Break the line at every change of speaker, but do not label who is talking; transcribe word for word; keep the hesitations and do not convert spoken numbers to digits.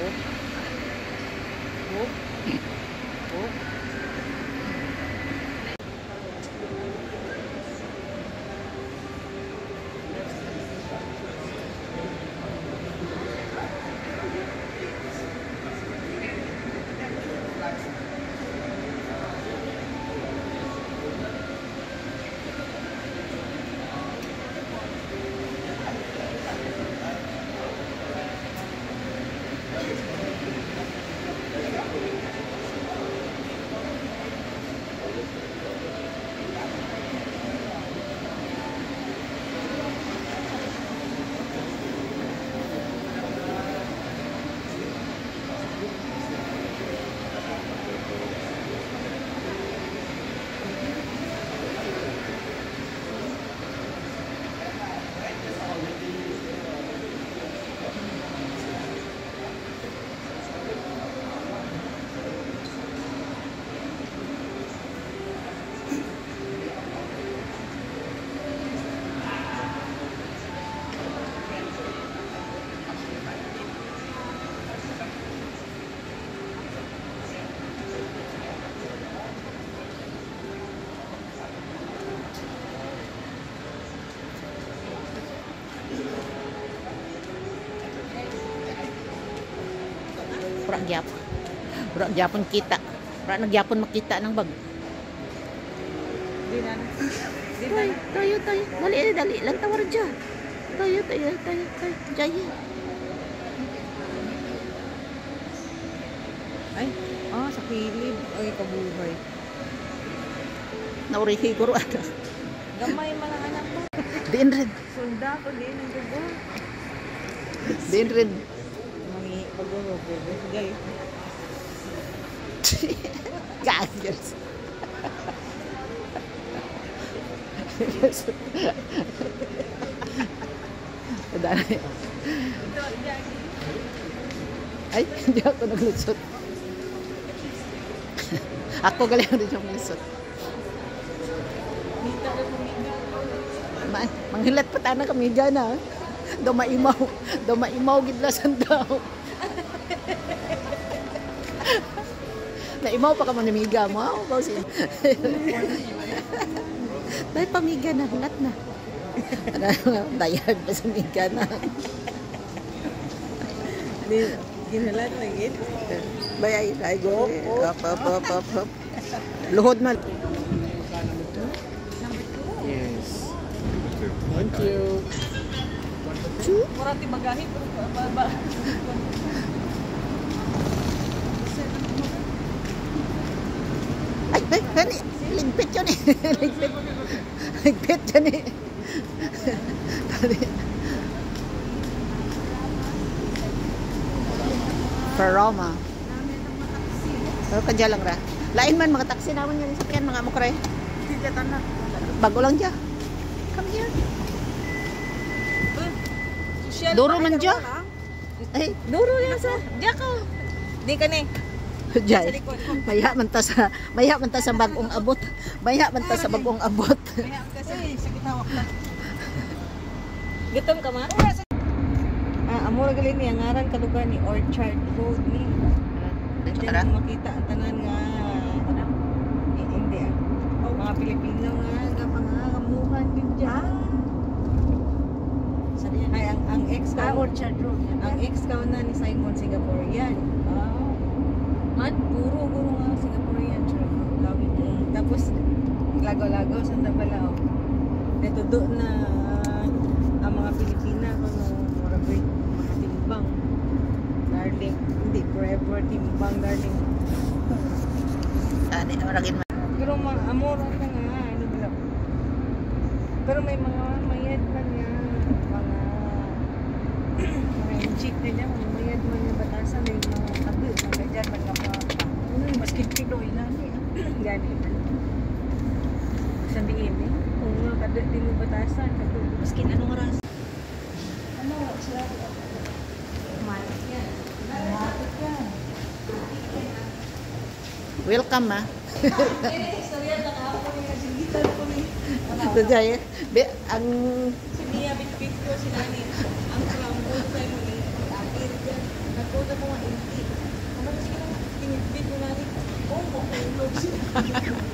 Oh. Oh. Pura gyapon. Pura gyapon kita. Pura nagyapon makita ng bag.
Di na. Di na.
Tayo, tayo, tayo. Dali, dali. Lang tawar dyan. Tayo, tayo, tayo, tayo. Jaya.
Ay, ah, sa kilid. Ay, kabuhay.
Naurihi ko rin.
Gamay man ang anak mo.
Diin rin.
Sunda ko din ang dugo.
Diin rin.
Mangi paguro ko. Gay.
Gagers. Dali. Ay, hindi ako naglusot. Ako galing rin yung lusot. Ma manghilat pa tayo na kamiga na. Dumaimaw. Dumaimaw gidlasan daw. Naimaw pa ka man namiga mo. Bausin. Dahil pamiga na. Hilat na. Dayag pa sa miga na.
Ginalat na gid.
Bayay. Ay, go. Up, up, up, up, up. Luhod man. Yes. Thank you.
Mura ti bagahe pero ba.
Ay, ay, ay, ligpit yun eh. Ligpit. Ligpit yun eh. Paroma. Pero kadya lang ra. Lain man mga taxi naman yan sa sakyan mga mukre.
Tidak tanak.
Bago lang dya. Come here.
Social
Duro man dya. Ay,
Duro yan sa. Diya ko. Di ka ni.
Jay. Maya man ta sa maya man ta sa bagong abot. Maya man ta sa bagong abot.
Maya kasi sa gitawak na. Gitom ka ma? Ah, amor gali ni ngaran ka lugar ni Orchard Road ni. Diyan makita ang tanan nga ano? Eh, hindi ah. Mga Pilipino nga nga pangangamuhan din diyan. Ay, ang, ang ex ka,
Ah, Orchard Road.
ang ex ka na ni Simon Singaporean. Ah. Man, puro, puro nga Singaporean. Lawit mo. Tapos, lagaw-lagaw sa Tabalao. Natudo na uh, ang mga Pilipina ko no, mga great, mga timbang. Darling, hindi forever timbang, darling.
Ani maragin man.
Pero mga amor ka nga, ano ba? Pero may mga mayad man nga, mga mga injik na niya, mga mayad man yung batasan, may mga tabi, mga dyan, mga mga maski Pinoy na niya. Gani man. Sabihin eh, kung mga kada din yung batasan, maski anong oras. Ano, sila? Malit yan. Malit yan.
Welcome ah.
Istorya lang ako yung nasigitan ko ni.
Jay, be ang
Si Mia bitbit ko si Nani. Ang crown ko sa mo ni Akir dyan. Ako Abot ako nga eighty. Ano sige lang, tinipid mo na ni. Oh, makulog siya.